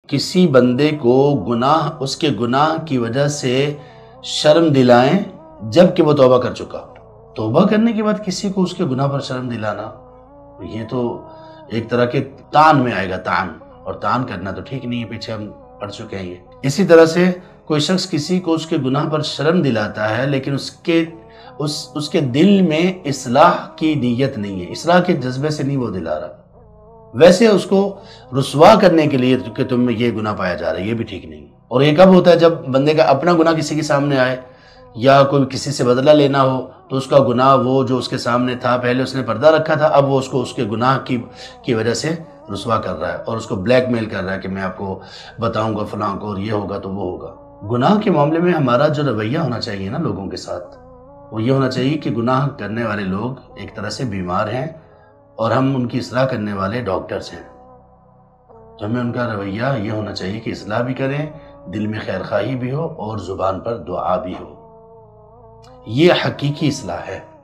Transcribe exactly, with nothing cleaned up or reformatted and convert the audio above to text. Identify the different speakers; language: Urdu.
Speaker 1: کسی بندے کو گناہ اس کے گناہ کی وجہ سے شرم دلائیں جب کہ وہ توبہ کر چکا. توبہ کرنے کے بعد کسی کو اس کے گناہ پر شرم دلانا، یہ تو ایک طرح کے تان میں آئے گا. تان اور تان کرنا تو ٹھیک نہیں ہے، پیچھے ہم پڑھ چکے ہیں. یہ اسی طرح سے کوئی شخص کسی کو اس کے گناہ پر شرم دلاتا ہے لیکن اس کے اس اس کے دل میں اصلاح کی نیت نہیں ہے، اصلاح کے جذبے سے نہیں وہ دلا رہا، ویسے اس کو رسوا کرنے کے لیے کہ تم میں یہ گناہ پایا جا رہا ہے، یہ بھی ٹھیک نہیں. اور یہ کب ہوتا ہے؟ جب بندے کا اپنا گناہ کسی کے سامنے آئے یا کوئی کسی سے بدلہ لینا ہو تو اس کا گناہ وہ جو اس کے سامنے تھا، پہلے اس نے پردہ رکھا تھا، اب وہ اس کو اس کے گناہ کی کی وجہ سے رسوا کر رہا ہے اور اس کو بلیک میل کر رہا ہے کہ میں آپ کو بتاؤں گا فلاں کو اور یہ ہوگا تو وہ ہوگا. گناہ کے معاملے میں ہمارا جو رویہ ہونا چاہیے نا لوگوں کے ساتھ، وہ یہ ہونا چاہیے کہ گناہ کرنے والے لوگ ایک طرح سے بیمار ہیں اور ہم ان کی اصلاح کرنے والے ڈاکٹرز ہیں. تو ہمیں ان کا رویہ یہ ہونا چاہیے کہ اصلاح بھی کریں، دل میں خیر خواہی بھی ہو اور زبان پر دعا بھی ہو. یہ حقیقی اصلاح ہے.